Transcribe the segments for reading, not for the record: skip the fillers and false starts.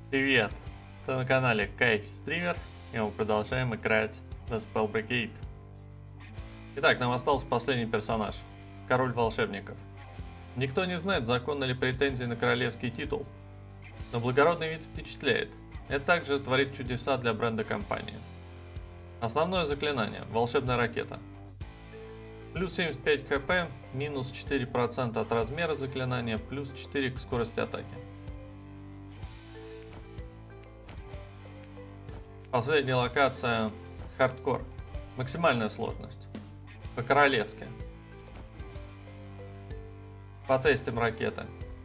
Привет! Ты на канале Кейдж Стример, и мы продолжаем играть The Spell Brigade. Итак, нам остался последний персонаж, король волшебников. Никто не знает, законны ли претензии на королевский титул, но благородный вид впечатляет. Это также творит чудеса для бренда компании. Основное заклинание – волшебная ракета. Плюс 75 хп, минус 4% от размера заклинания, плюс 4 к скорости атаки. Последняя локация – хардкор. Максимальная сложность. По-королевски. Потестим ракеты.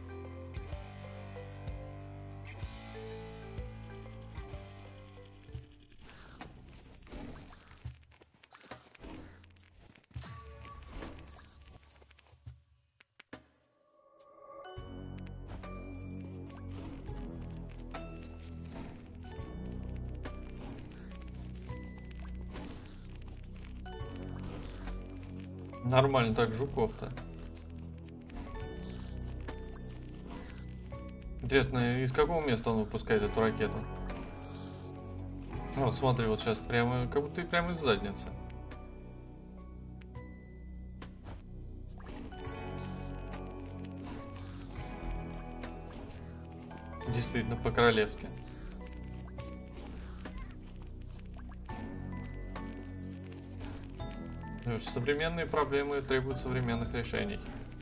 Нормально так жуков-то. Интересно, из какого места он выпускает эту ракету? Вот смотри, вот сейчас прямо, как будто и прямо из задницы. Действительно, по-королевски. Современные проблемы требуют современных решений.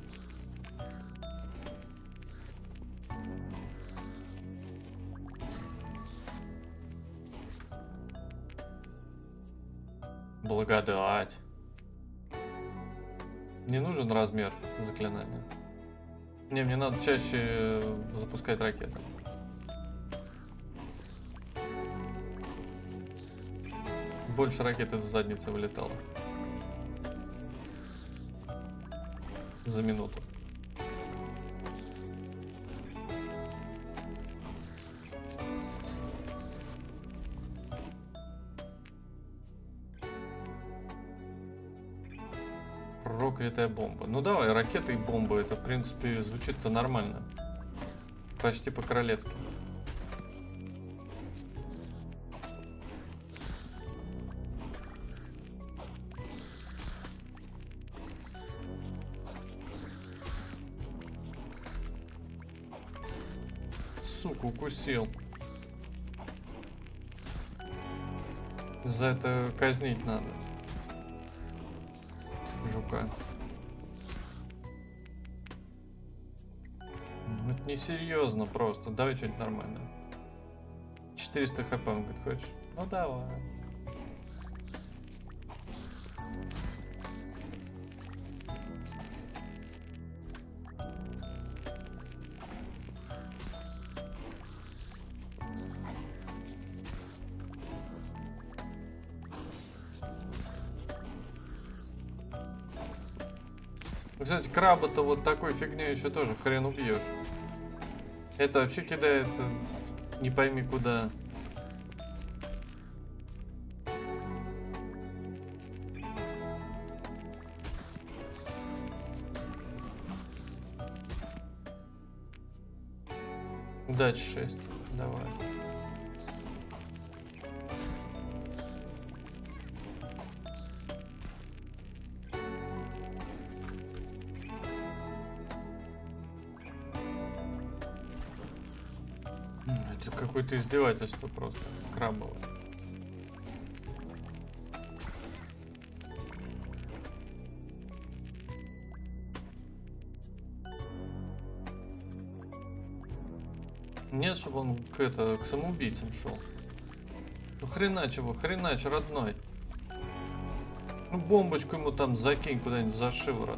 Благодать. Не нужен размер заклинания. Не, мне надо чаще запускать ракеты. Больше ракет из задницы вылетало. За минуту. Проклятая бомба. Ну давай, ракеты и бомбы. Это, в принципе, звучит-то нормально. Почти по-королевски. Сука, укусил. За это казнить надо. Жука. Ну, это несерьезно просто. Давай что-нибудь нормальное. 400 хп, он говорит, хочешь? Ну давай. Кстати, краба-то вот такой фигней еще тоже хрен убьешь. Это вообще кидает не пойми куда. Удачи 6. Давай. Это какое-то издевательство просто. Крабово. Нет, чтобы он к самоубийцам шел. Ну хренач его, хренач, родной. Ну бомбочку ему там закинь куда-нибудь за шиворот.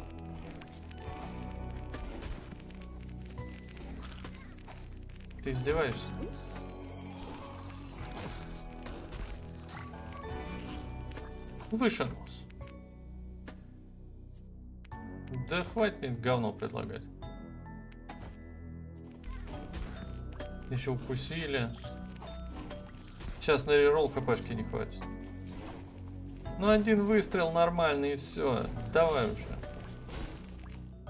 Ты издеваешься? Выше нос. Да хватит мне говно предлагать. Еще укусили. Сейчас на реролл хпшки не хватит. Ну один выстрел нормальный и все. Давай уже.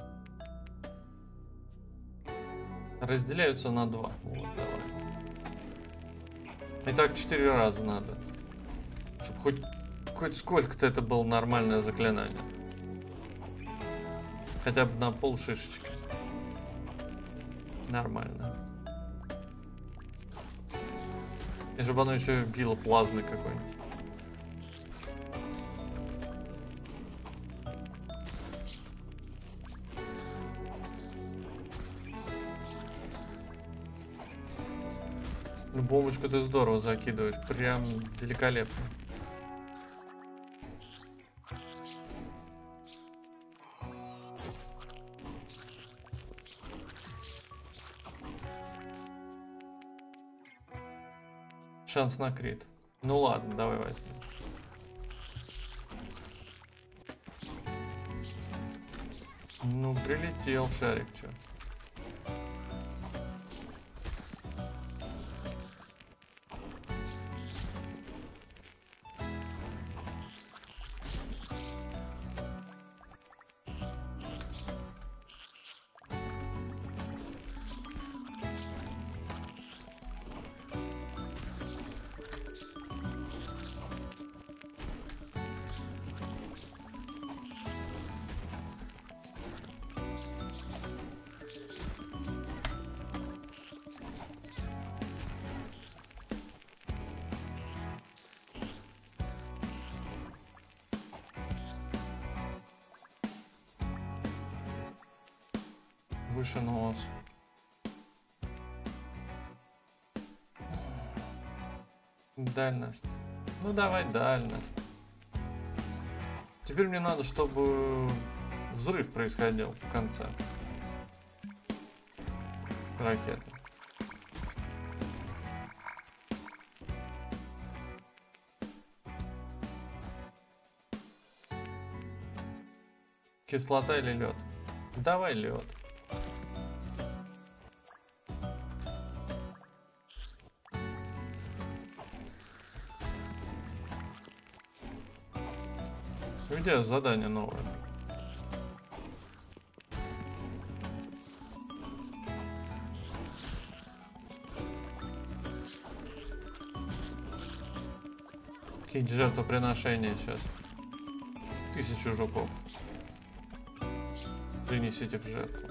Разделяются на 2. Вот, давай. И так 4 раза надо. Чтобы хоть сколько-то это было нормальное заклинание. Хотя бы на пол шишечки. Нормально. И чтобы оно еще било плазмой какой-нибудь. Ну, бомбочку ты здорово закидываешь. Прям великолепно. Шанс на крит. Ну ладно, давай возьмем. Ну, прилетел шарик, чё. Выше нос. Дальность. Ну давай дальность. Теперь мне надо, чтобы взрыв происходил в конце ракеты. Кислота или лед? Давай лед. Где задание новое? Какие жертвоприношения сейчас? 1000 жуков. Принесите в жертву.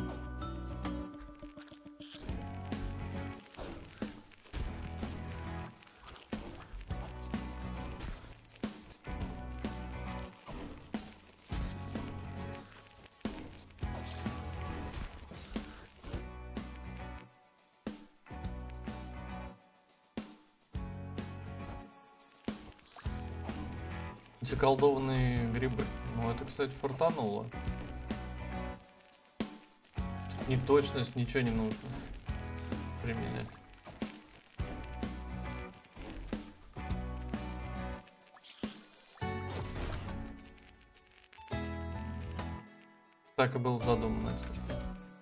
Заколдованные грибы. Ну, это, кстати, фартануло. Неточность, ничего не нужно применять. Так и было задумано, если что.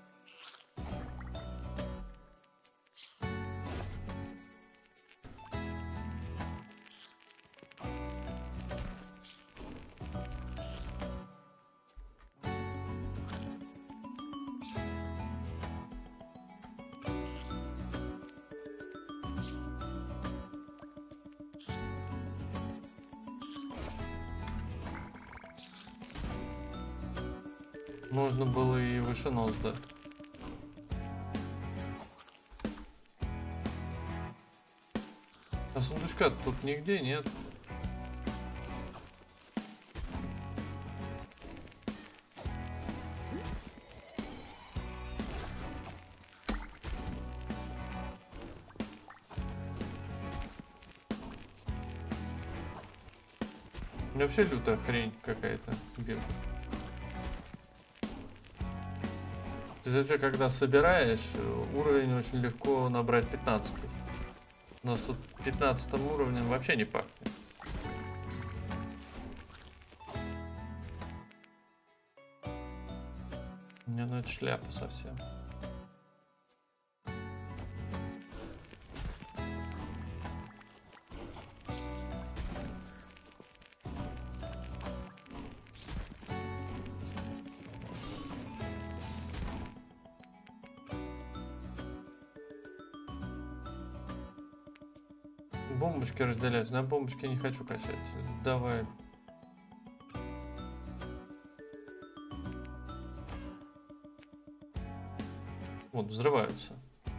Можно было и выше нос дать. А сундучка тут нигде нет. У меня вообще лютая хрень какая-то билка. То есть вообще, когда собираешь, уровень очень легко набрать 15. У нас тут 15 уровнем вообще не пахнет. У меня, ну, это шляпа совсем. Бомбочки разделяются. На бомбочки не хочу качать. Давай. Вот, взрываются.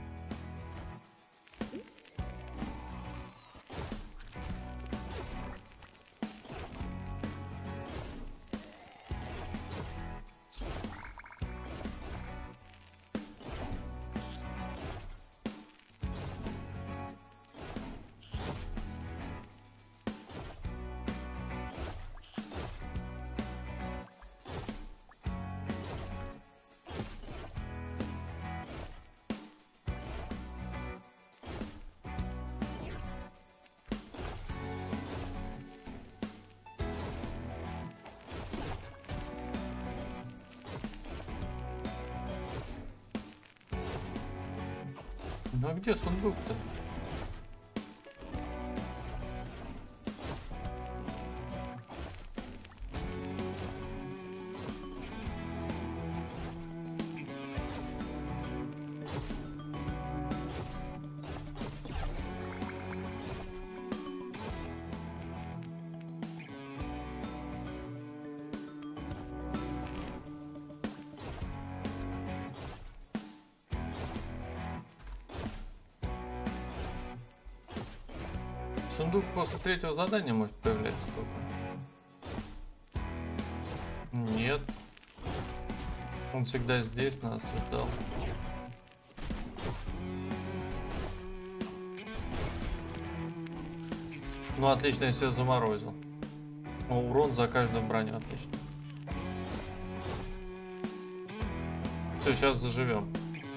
Ну а где сундук-то? Сундук после третьего задания может появляться только. Нет. Он всегда здесь нас ждал. Ну отлично, если я заморозил. О, урон за каждую броню, отлично. Все, сейчас заживем.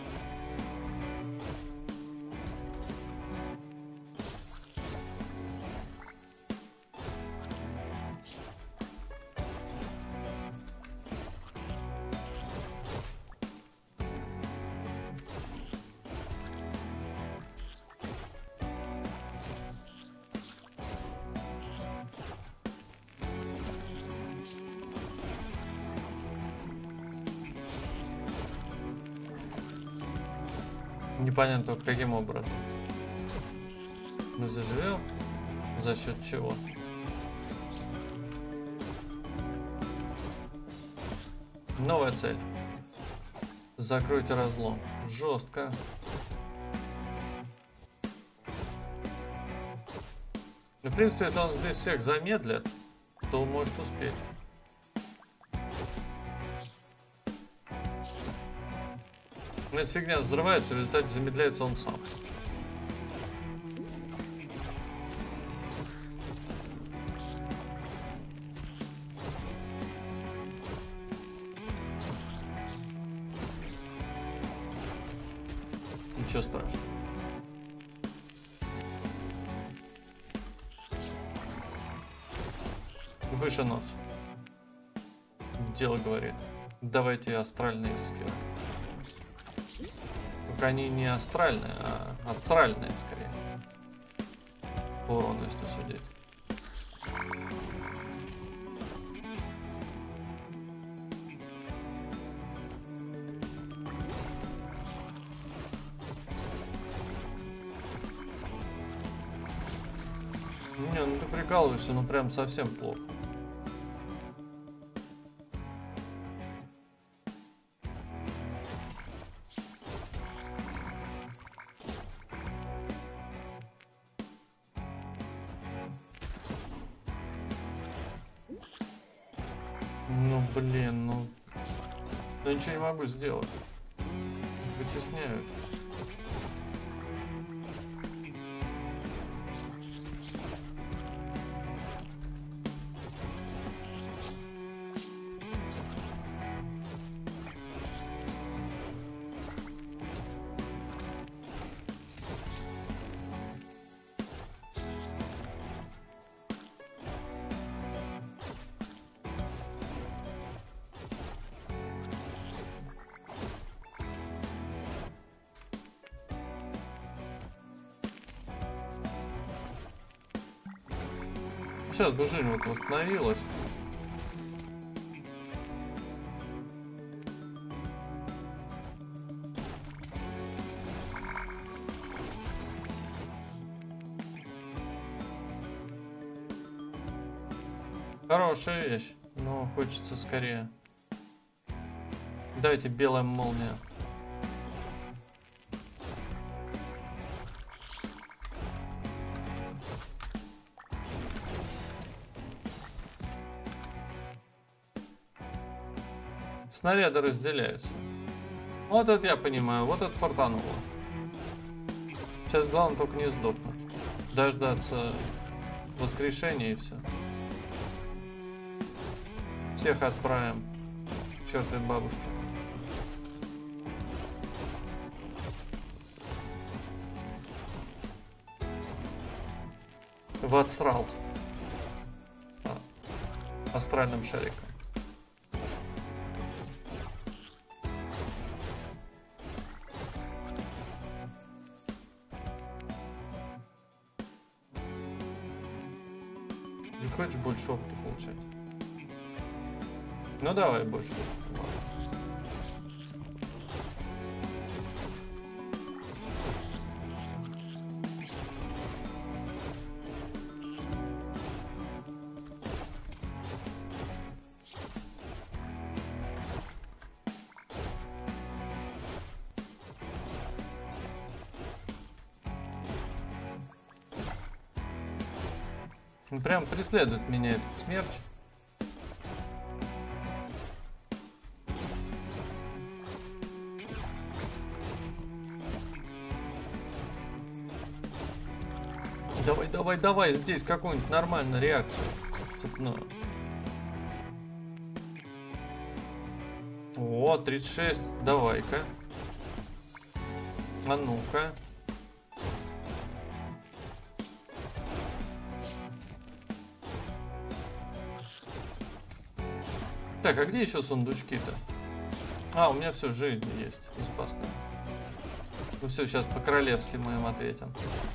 Непонятно только каким образом. Мы заживем? За счет чего? Новая цель. Закройте разлом. Жестко. Ну, в принципе, если он здесь всех замедлит, то он может успеть. Но эта фигня взрывается, в результате замедляется он сам. Ничего страшного. Выше нос. Дело говорит. Давайте астральные сферы. Только они не астральные, а астральные скорее. По урону, если судить. Не, ну ты прикалываешься, ну прям совсем плохо. Ну блин, ну я ничего не могу сделать. Вытесняют. Сейчас бы жизнь вот восстановилась. Хорошая вещь, но хочется скорее. Давайте белая молния. Снаряды разделяются. Вот это я понимаю, вот это фартануло. Сейчас главное только не сдохнуть. Дождаться воскрешения и все. Всех отправим к чертовой бабушке. В отсрал. Астральным шариком. Не хочешь больше опыта получать? Ну давай больше опыта. Он прям преследует меня, этот смерч. Давай, давай, давай, здесь какую-нибудь нормальную реакцию. Цепную. О, 36. Давай-ка. А ну-ка. Так, а где еще сундучки-то? А, у меня все, жизнь есть. Запасная. Ну все, сейчас по-королевски мы им ответим.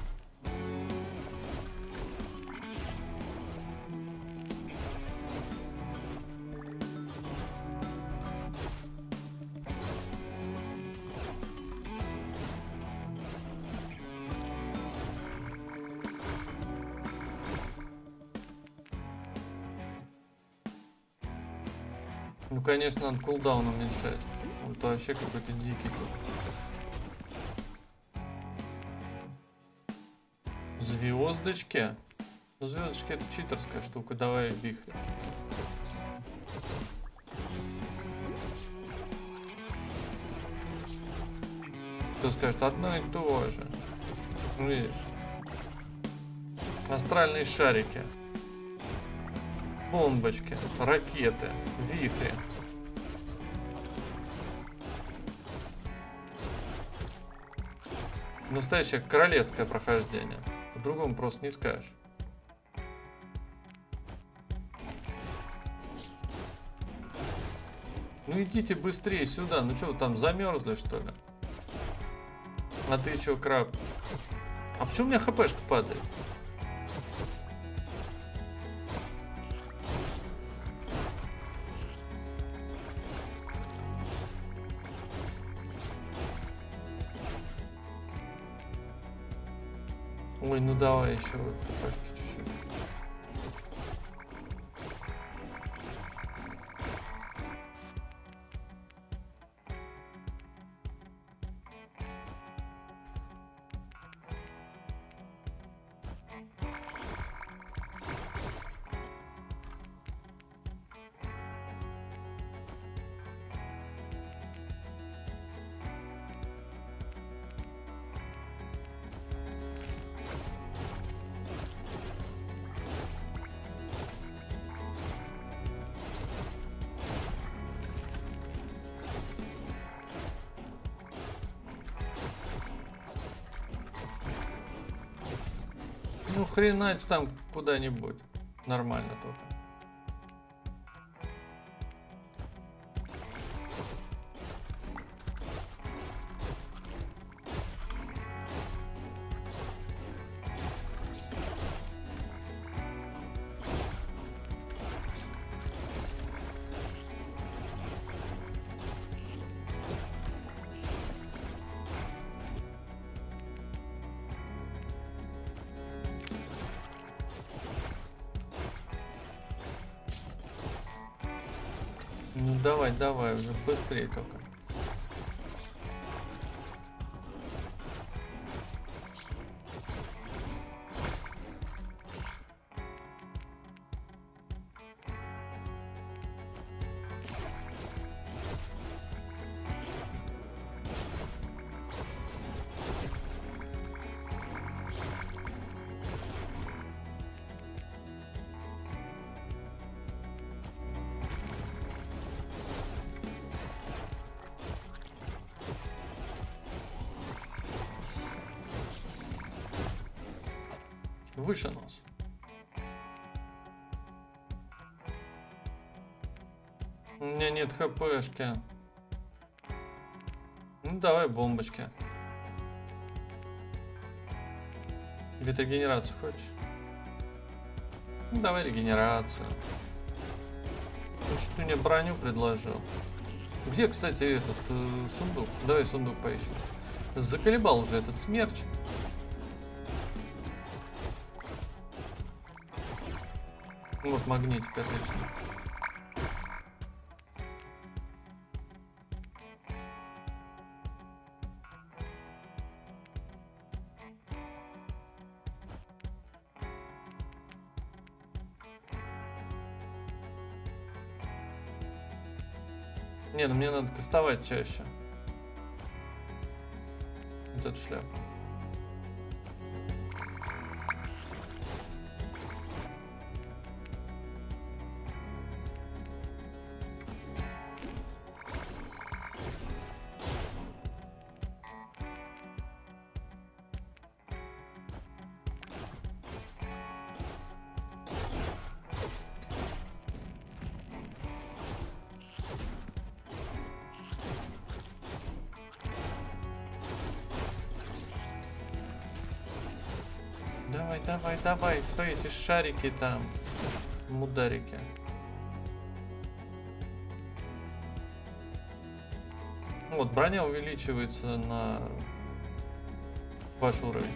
Ну, конечно, надо кулдаун уменьшать. Вот вообще какой-то дикий тут. Звездочки? Ну, звездочки это читерская штука. Давай вихрь. Кто скажет, одно и то же. Ну, видишь. Астральные шарики. Бомбочки, ракеты, вихри. Настоящее королевское прохождение. По-другому просто не скажешь. Ну идите быстрее сюда. Ну что вы там замерзли, что ли? А ты чё, краб? А почему у меня хпшка падает? Ой, ну давай еще вот хпшки чуть-чуть. Ну хренать там куда-нибудь. Нормально только. Ну давай, давай, уже быстрее только. Выше нос. У меня нет хпшки. Ну давай бомбочки. Где-то регенерацию хочешь? Ну давай регенерацию. Значит, ты мне броню предложил. Где, кстати, этот сундук? Давай сундук поищем. Заколебал уже этот смерч. Вот магнитик, отлично. Не, ну мне надо кастовать чаще. Вот эту шляпу. Давай, давай, давай, свои эти шарики там, мударики. Вот, броня увеличивается на ваш уровень.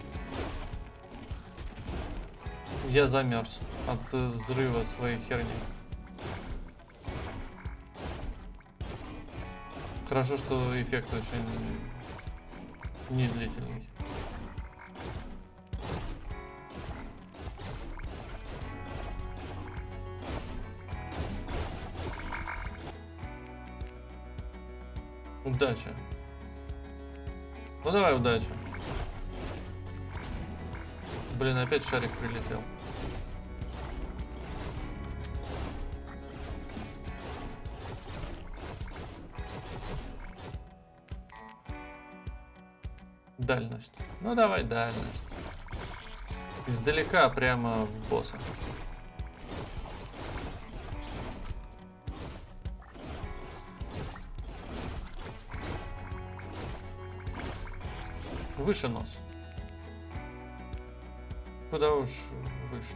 Я замерз от взрыва своей херни. Хорошо, что эффект очень недлительный. Удача. Ну давай удачу. Блин, опять шарик прилетел. Дальность. Ну давай дальность. Издалека прямо в босса. Выше нос. Куда уж выше.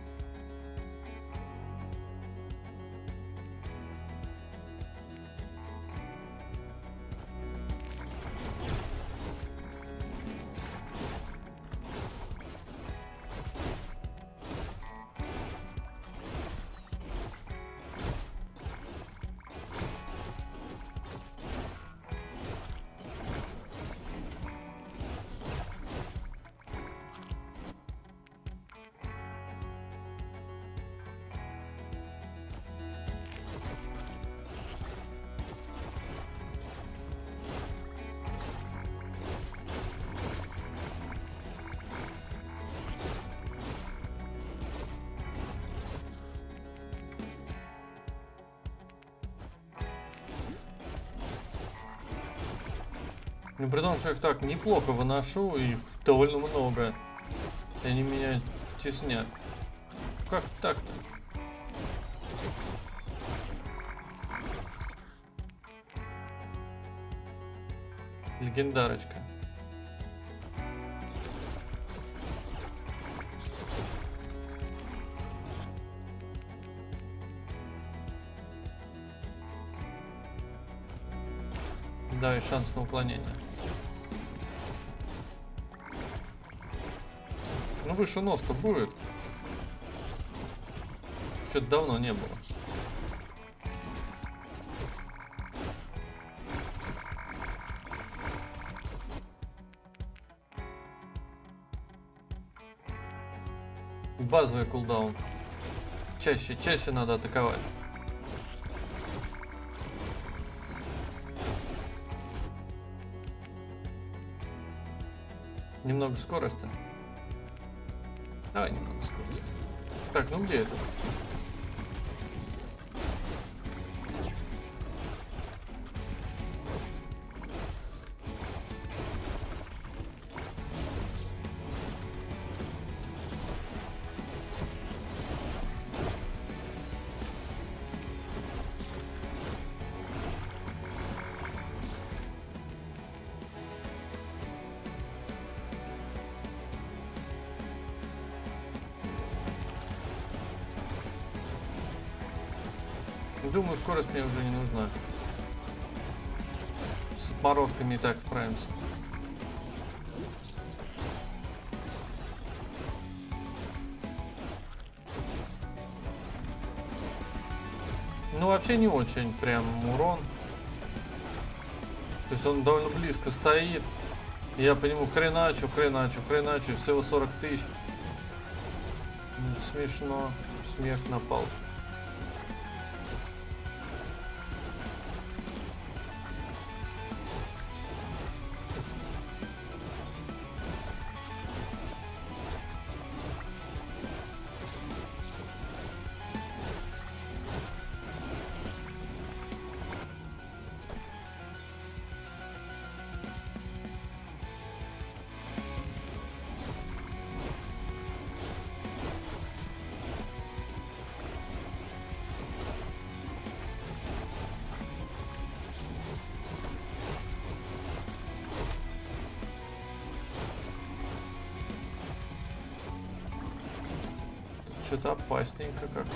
Ну, при том, что я их так неплохо выношу, их довольно много. И они меня теснят. Как так-то? Легендарочка. Да, и шанс на уклонение. Ну выше нос-то будет. Что-то давно не было. Базовый кулдаун. Чаще надо атаковать. Немного скорости. Давай немного скорости. Так, ну где это? Думаю, скорость мне уже не нужна. С отморозками и так справимся. Ну, вообще не очень прям урон. То есть он довольно близко стоит. Я по нему хреначу, всего 40 тысяч. Смешно. Смех напал. Что-то опасненько как-то.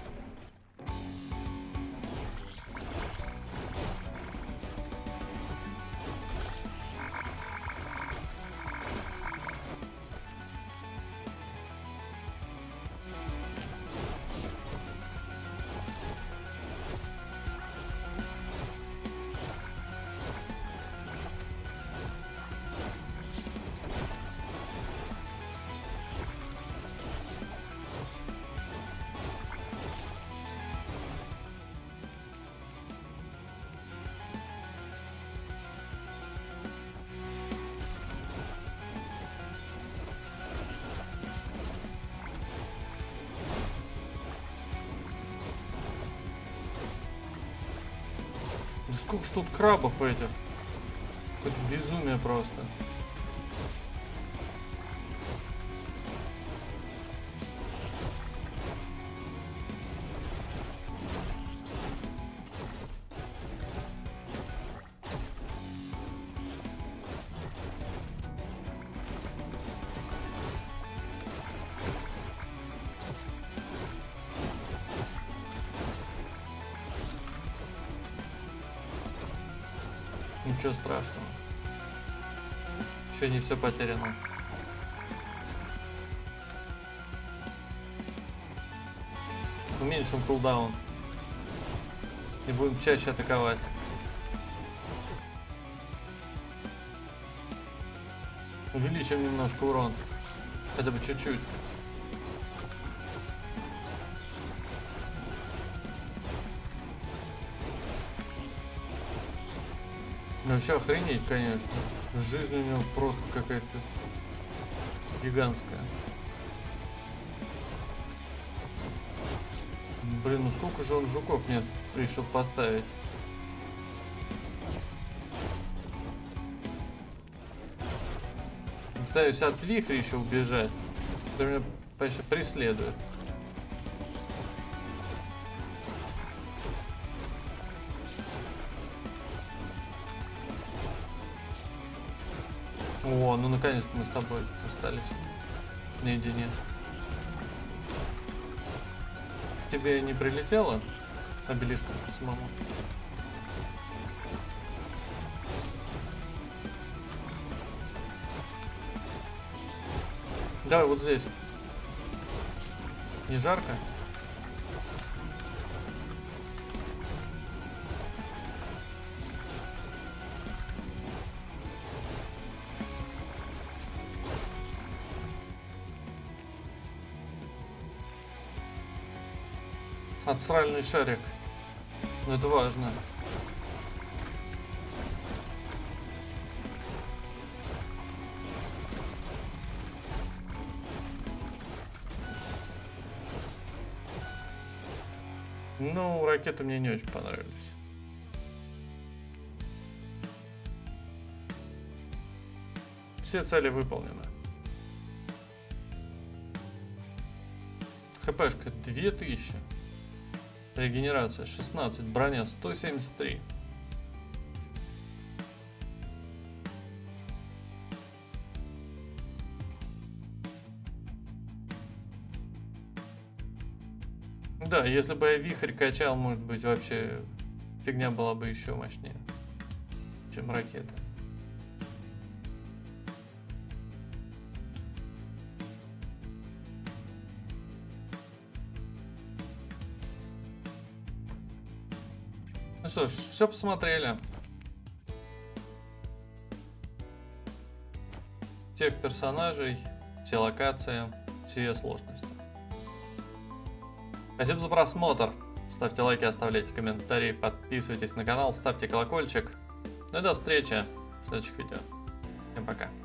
Да сколько ж тут крабов этих? Какое-то безумие просто. Ничего страшного. Еще не все потеряно. Уменьшим кулдаун. И будем чаще атаковать. Увеличим немножко урон. Хотя бы чуть-чуть. Ну вообще охренеть, конечно. Жизнь у него просто какая-то гигантская. Блин, ну сколько же он жуков мне решил поставить? Пытаюсь от вихря еще убежать, который меня почти преследует. О, ну наконец-то мы с тобой остались наедине. Тебе не прилетело обелиском самому? Давай вот здесь. Не жарко? Отсральный шарик. Но это важно. Ну, ракеты мне не очень понравились. Все цели выполнены. ХПшка 2000. Регенерация 16. Броня 173. Да, если бы я вихрь качал, может быть, вообще фигня была бы еще мощнее, чем ракета. Ну что ж, все посмотрели. Всех персонажей, все локации, все сложности. Спасибо за просмотр. Ставьте лайки, оставляйте комментарии, подписывайтесь на канал, ставьте колокольчик. Ну и до встречи в следующих видео. Всем пока.